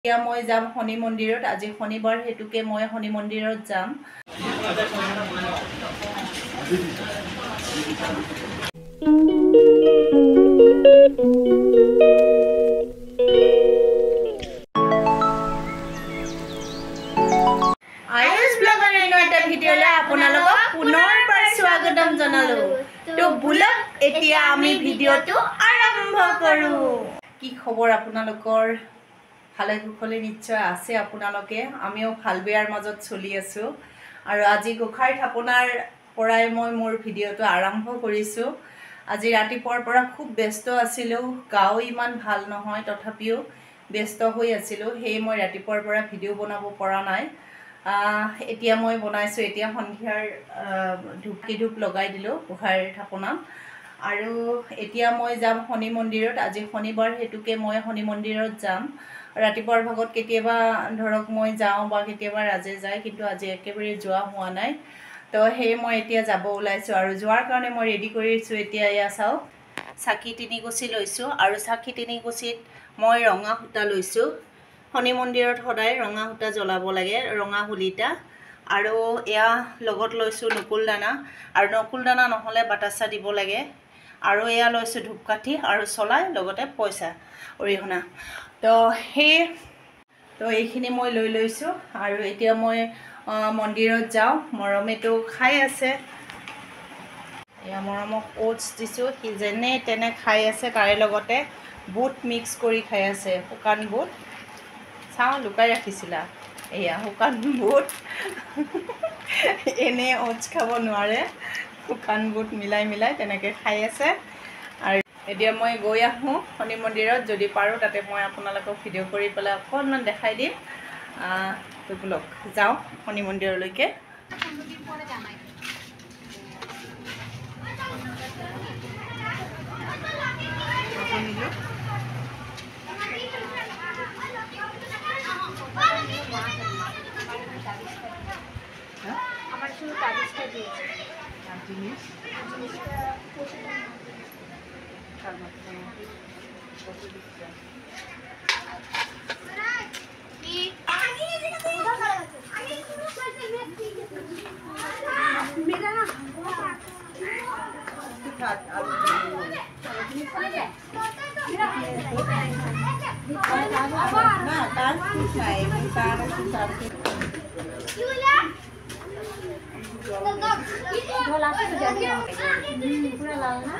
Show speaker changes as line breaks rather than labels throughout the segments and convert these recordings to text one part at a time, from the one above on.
এতিয়া মই যাম শনি মন্দিৰত। আজি শনিবাৰ, হেতুকে মই শনি মন্দিৰত যাম। আয়ুষ ব্লগৰ এটা ভিডিঅ'লৈ আপোনালোকক পুনৰবাৰ স্বাগতম জনালো। তো বুলক এতিয়া আমি ভিডিঅ'টো আৰম্ভ কৰোঁ। কি খবৰ আপোনালোকৰ? ভালে কুশলে নিশ্চয় আছে আপোনালোকে। আমিও ভাল বেয়াৰ মাজত চলি আছোঁ। আৰু আজি গোসাঁই থাপনাৰ পৰাই মই মোৰ ভিডিঅ'টো আৰম্ভ কৰিছোঁ। আজি ৰাতিপুৱাৰ পৰা খুব ব্যস্ত আছিলোঁ। গাও ইমান ভাল নহয়, তথাপিও ব্যস্ত হৈ আছিলোঁ। সেয়ে মই ৰাতিপুৱাৰ পৰা ভিডিঅ' বনাব পৰা নাই। এতিয়া মই বনাইছোঁ। এতিয়া সন্ধিয়াৰ ধূপ লগাই দিলোঁ গোসাঁইৰ থাপনাত। আৰু এতিয়া মই যাম শনি মন্দিৰত। আজি শনিবাৰ, হেতুকে মই শনি মন্দিৰত যাম। ৰাতিপুৱাৰ ভাগত কেতিয়াবা ধৰক মই যাওঁ বা কেতিয়াবা ৰাজে যায়, কিন্তু আজি একেবাৰে যোৱা হোৱা নাই। তো সেয়ে মই এতিয়া যাব ওলাইছোঁ। আৰু যোৱাৰ কাৰণে মই ৰেডি কৰিছোঁ। এতিয়া এয়া চাওক, চাকি 3 কুচি লৈছোঁ। আৰু চাকি 3 কুচিত মই ৰঙা সূতা লৈছোঁ। শনি মন্দিৰত সদায় ৰঙা সূতা জ্বলাব লাগে, ৰঙা শলিতা। আৰু এয়া লগত লৈছোঁ নকুল দানা। আৰু নকুল দানা নহ'লে বাতাচা দিব লাগে। আৰু এয়া লৈছোঁ ধূপকাঠি আৰু চলাই, লগতে পইচা অৰিহণা। তো এইখিনি মই লৈ লৈছোঁ। আৰু এতিয়া মই মন্দিৰত যাওঁ। মৰমেতো খাই আছে। এয়া মৰমক ওটছ দিছোঁ, সি যেনে তেনে খাই আছে। তাৰে লগতে বুট মিক্স কৰি খাই আছে, শুকান বুট। চাওঁ, লুকাই ৰাখিছিলা। এয়া শুকান বুট। এনে ওটছ খাব নোৱাৰে, শুকান বুট মিলাই মিলাই তেনেকৈ খাই আছে। আৰু এতিয়া মই গৈ আহোঁ শনি মন্দিৰত। যদি পাৰোঁ তাতে মই আপোনালোকক ভিডিঅ' কৰি পেলাই অকণমান দেখাই দিম। তো ব'লক যাওঁ শনি মন্দিৰলৈকে।
আমার শুধু তাবিজটা দিয়েছে। पूरा लाल ना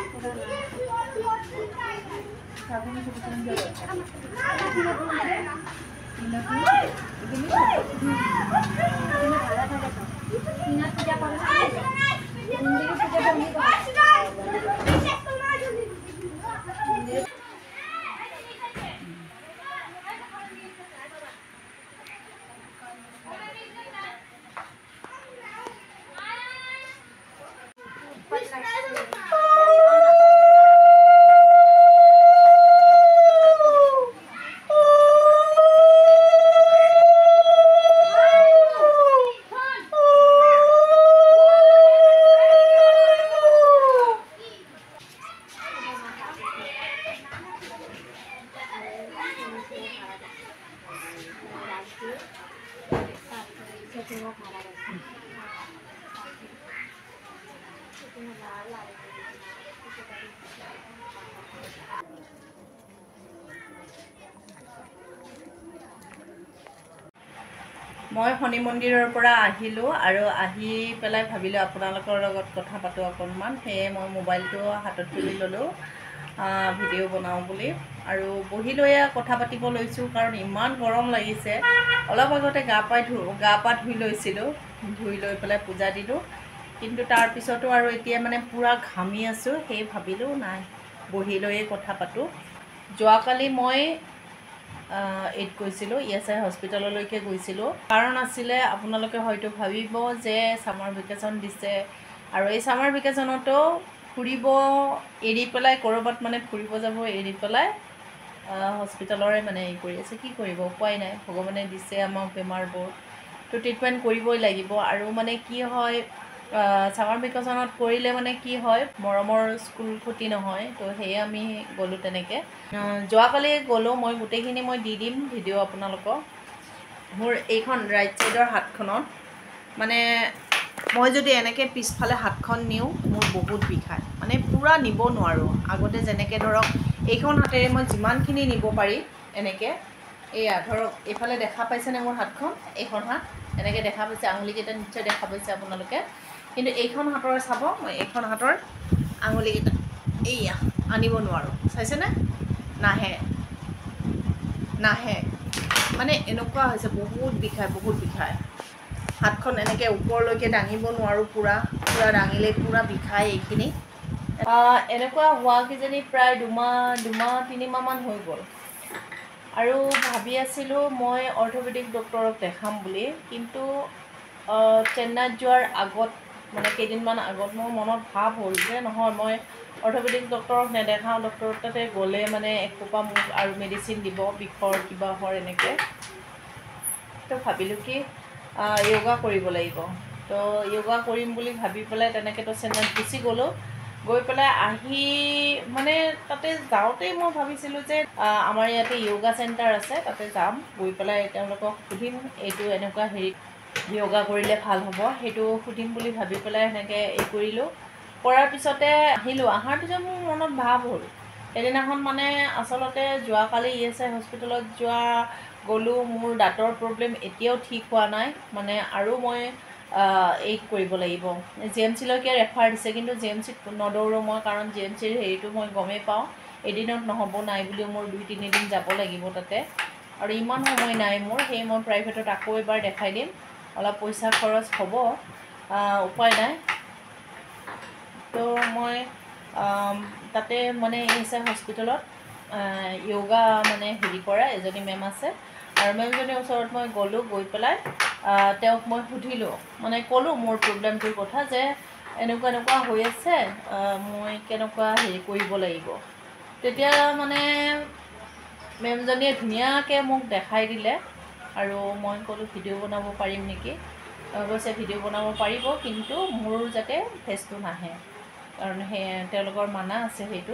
মই শনি মন্দিৰৰ পৰা আহিলোঁ। আৰু আহি পেলাই ভাবিলোঁ আপোনালোকৰ লগত কথা পাতোঁ অকণমান। সেয়ে মই মোবাইলটো হাতত তুলি ল'লোঁ ভিডিঅ' বনাওঁ বুলি। আৰু বহি লৈয়ে কথা পাতিব লৈছোঁ, কাৰণ ইমান গৰম লাগিছে। অলপ আগতে গা পা ধুই লৈছিলোঁ। ধুই লৈ পেলাই পূজা দিলোঁ। কিন্তু তাৰপিছতো আৰু এতিয়া মানে পূৰা ঘামি আছোঁ। সেয়ে ভাবিলোঁ নাই, বহি লৈয়ে কথা পাতোঁ। যোৱাকালি মই গৈছিলোঁ, ESI হস্পিটেললৈকে গৈছিলোঁ। কাৰণ আছিলে, আপোনালোকে হয়তো ভাবিব যে ছামাৰ ভেকেশ্যন দিছে, আৰু এই ছামাৰ ভেকেশ্যনতো ফুৰিব এৰি পেলাই, ক'ৰবাত মানে ফুৰিব যাব এৰি পেলাই হস্পিটেলৰে মানে কৰি আছে। কি কৰিব, উপায় নাই। ভগৱানে দিছে আমাক বেমাৰবোৰ, তো ট্ৰিটমেণ্ট কৰিবই লাগিব। আৰু মানে কি হয়, ছামাৰ ভেকেশ্যনত কৰিলে মানে কি হয় মৰমৰ স্কুল ক্ষতি নহয় তো সেয়ে আমি গ'লোঁ তেনেকৈ যোৱাকালি গ'লোঁ মই গোটেইখিনি মই দি দিম ভিডিঅ' আপোনালোকক মোৰ এইখন ৰাইট ছাইডৰ হাতখনত মানে মই যদি এনেকৈ পিছফালে হাতখন নিওঁ মোৰ বহুত বিষায় মানে পূৰা নিব নোৱাৰোঁ আগতে যেনেকৈ ধৰক এইখন হাতেৰে মই যিমানখিনি নিব পাৰি এনেকৈ এয়া ধৰক এইফালে দেখা পাইছেনে মোৰ হাতখন এইখন হাত এনেকৈ দেখা পাইছে আঙুলিকেইটা নিশ্চয় দেখা পাইছে আপোনালোকে কিন্তু এইখন হাতৰ চাব মই এইখন হাতৰ আঙুলিকেইটা এইয়া আনিব নোৱাৰোঁ চাইছেনে নাহে নাহে মানে এনেকুৱা হৈছে বহুত বিষায় হাতখন এনেকৈ ওপৰলৈকে দাঙিব নোৱাৰোঁ পূৰা দাঙিলে পূৰা বিষায় এইখিনি এনেকুৱা হোৱা কিজানি প্ৰায় দুমাহ তিনিমাহমান হৈ গ'ল আৰু ভাবি আছিলোঁ মই অৰ্থপেডিক ডক্টৰক দেখাম বুলি কিন্তু চেন্নাইত যোৱাৰ আগত মানে কেইদিনমান আগত মোৰ মনত ভাৱ হ'ল যে নহয় মই অৰ্থপেডিক ডক্টৰক নেদেখাওঁ ডক্টৰৰ তাতে গ'লে মানে এসোপা মোক আৰু মেডিচিন দিব বিষৰ কিবা হৰ এনেকৈ তো ভাবিলোঁ কি য়োগা কৰিব লাগিব তো য়োগা কৰিম বুলি ভাবি পেলাই তেনেকৈতো চেন্নাইত গুচি গ'লোঁ গৈ পেলাই আহি মানে তাতে যাওঁতেই মই ভাবিছিলোঁ যে আমাৰ ইয়াতে য়োগা চেণ্টাৰ আছে তাতে যাম গৈ পেলাই তেওঁলোকক সুধিম এইটো এনেকুৱা হেৰি য়োগা কৰিলে ভাল হ'ব সেইটো সুধিম বুলি ভাবি পেলাই সেনেকৈ কৰিলোঁ কৰাৰ পিছতে আহিলোঁ অহাৰ পিছত মোৰ মনত ভাৱ হ'ল সেইদিনাখন মানে আচলতে যোৱাকালি ESI হস্পিটেলত গ'লোঁ মোৰ দাঁতৰ প্ৰব্লেম এতিয়াও ঠিক হোৱা নাই মানে আৰু মই কৰিব লাগিব GMCলৈকে ৰেফাৰ দিছে কিন্তু GMCত নদৌৰোঁ মই কাৰণ GMCৰ হেৰিটো মই গমেই পাওঁ এদিনত নহ'ব নাই বুলিও মোৰ 2-3 দিন যাব লাগিব তাতে আৰু ইমান সময় নাই মোৰ সেই মই প্ৰাইভেটত আকৌ এবাৰ দেখাই দিম অলপ পইচা খৰচ হ'ব উপায় নাই তো মই তাতে মানে ESI হস্পিটেলত য়োগা মানে হেৰি কৰা এজনী মেম আছে আৰু মেমজনীৰ ওচৰত মই গ'লোঁ গৈ পেলাই তেওঁক মই সুধিলোঁ মানে ক'লোঁ মোৰ প্ৰব্লেমটোৰ কথা যে এনেকুৱা হৈ আছে মই কেনেকুৱা হেৰি কৰিব লাগিব তেতিয়া মানে মেমজনীয়ে ধুনীয়াকৈ মোক দেখাই দিলে আৰু মই ক'লোঁ ভিডিঅ' বনাব পাৰিম নেকি কৈছে ভিডিঅ' বনাব পাৰিব কিন্তু মোৰ যাতে ফেচটো নাহে কাৰণ তেওঁলোকৰ মানা আছে সেইটো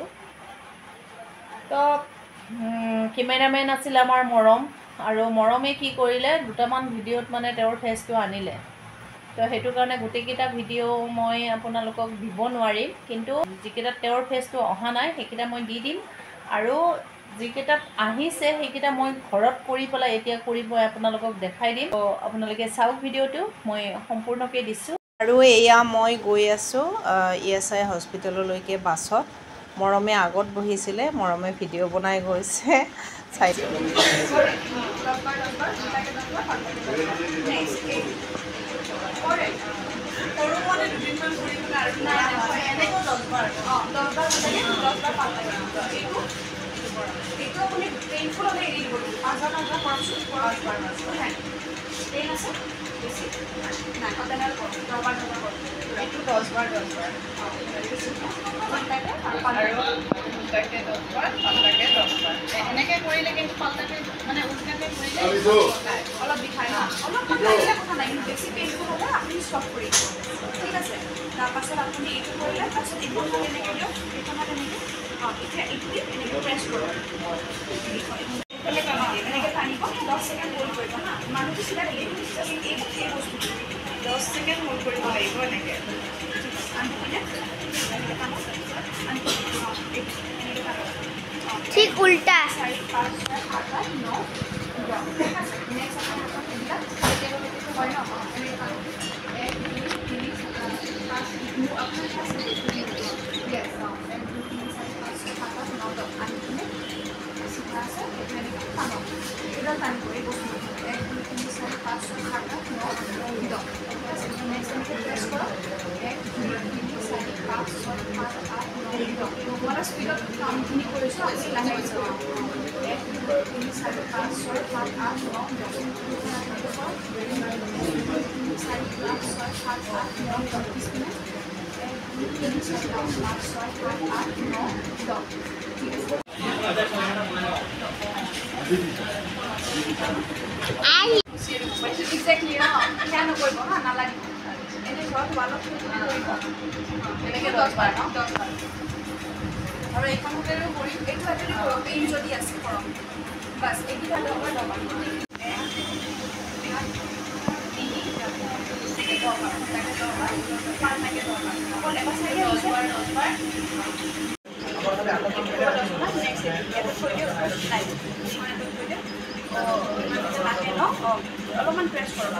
তো কেমেৰামেন আছিল আমাৰ মৰম আৰু মৰমে কি কৰিলে দুটামান ভিডিঅ'ত মানে তেওঁৰ ফেচটো আনিলে তো সেইটো কাৰণে গোটেইকেইটা ভিডিঅ' মই আপোনালোকক দিব নোৱাৰিম কিন্তু যিকেইটাত তেওঁৰ ফেচটো অহা নাই সেইকেইটা মই দি দিম আৰু যিকেইটাত আহিছে সেইকেইটা মই ঘৰত কৰি পেলাই এতিয়া কৰি মই আপোনালোকক দেখাই দিম তো আপোনালোকে চাওক ভিডিঅ'টো মই সম্পূৰ্ণকৈ দিছোঁ আৰু এয়া মই গৈ আছোঁ ESI হস্পিটেললৈকে বাছত মৰমে আগত বহিছিলে মৰমে ভিডিঅ' বনাই গৈছে চাইছোঁ এনেকৈ কৰিলে কিন্তু পাল্টাকে মানে উল্টাকে কৰিলে অলপ বিষায় ন অলপ কথা নাই কিন্তু বেছি পেইনফুল হ'লে আপুনি ষ্টপ কৰি দিব ঠিক আছে তাৰপাছত আপুনি এইটো কৰিলে তাৰপিছত এইখন এনেকৈ দিয়ক এইখনত এনেকৈ এতিয়া এইটো এনেকৈ প্ৰেছ কৰক এনেকৈ টানিব 10 ছেকেণ্ড হোল্ড কৰিব হা মানুহটো চিধা এই বস্তুটো 10 ছেকেণ্ড হোল্ড কৰিব লাগিব এনেকৈ
ঠিক উল্টা
স্পীডত কামখিনি কৰিছোঁ আজি লাহে গৈছোঁ 1 2 3 4 5 6 7 8 9 10 4 5 6 7 8 9 10 পিছপিনে 1 2 3 4 5 6 7 8 9 10 ঠিক আছে এক্সেক্টলি ন খেয়া নকৰিব হা নালাগিব এনেকৈ ঘৰত ওৱালত থৈ যদি কৰিব এনেকৈ 10 বাৰ ন 10 বাৰ আৰু এইখন হাতেৰেও কৰিম এইটো হাতেৰে কৰক পেইন যদি আছে কৰক বাছ এইকেইটা লগৰ লগৰ অলপমান প্ৰেছ কৰক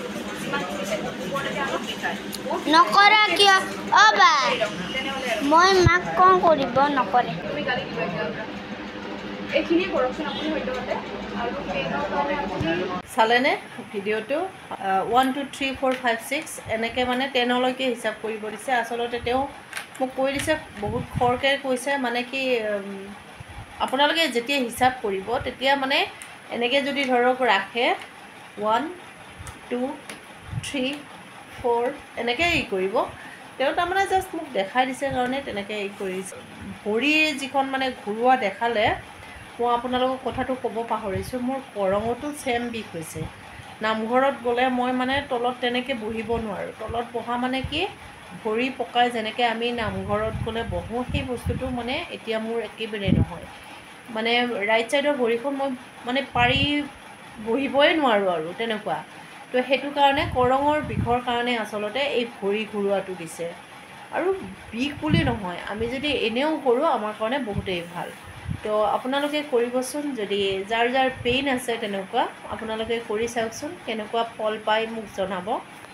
নকৰা কিয় অ বা মই মাক কওঁ কৰিব নকৰে
তুমি গালি দিবা এইখিনি কৰকচোন আপুনি সদ্যহতে আৰু পেইনৰ কাৰণে আপুনি চালেনে ভিডিঅ'টো 1 2 3 4 5 6 এনেকৈ মানে 10লৈকে হিচাপ কৰিব দিছে আচলতে তেওঁ মোক কৈ দিছে বহুত খৰকৈ কৈছে মানে কি আপোনালোকে যেতিয়া হিচাপ কৰিব তেতিয়া মানে এনেকৈ যদি ধৰক ৰাখে 1 2 3 4 এনেকৈ কৰিব তেওঁ তাৰমানে জাষ্ট মোক দেখাই দিছে কাৰণে তেনেকৈ কৰিছে ভৰিৰ যিখন মানে ঘূৰোৱা দেখালে মই আপোনালোকক কথাটো ক'ব পাহৰিছোঁ মোৰ কৰঙতো চেম বিষ হৈছে নামঘৰত গ'লে মই মানে তলত তেনেকৈ বহিব নোৱাৰোঁ তলত বহা মানে কি ভৰি পকাই যেনেকৈ আমি নামঘৰত গ'লে বহোঁ সেই বস্তুটো মানে এতিয়া মোৰ একেবাৰে নহয় মানে ৰাইট ছাইডৰ ভৰিখন মই মানে পাৰি বহিবই নোৱাৰোঁ আৰু তেনেকুৱা তো সেইটো কাৰণে কৰঙৰ বিষৰ কাৰণে আচলতে এই ভৰি ঘূৰোৱাটো দিছে আৰু বিষ বুলি নহয় আমি যদি এনেও কৰোঁ আমাৰ কাৰণে বহুতেই ভাল তো আপোনালোকে কৰিবচোন যদি যাৰ যাৰ পেইন আছে তেনেকুৱা আপোনালোকে কৰি চাওকচোন কেনেকুৱা ফল পায় মোক জনাব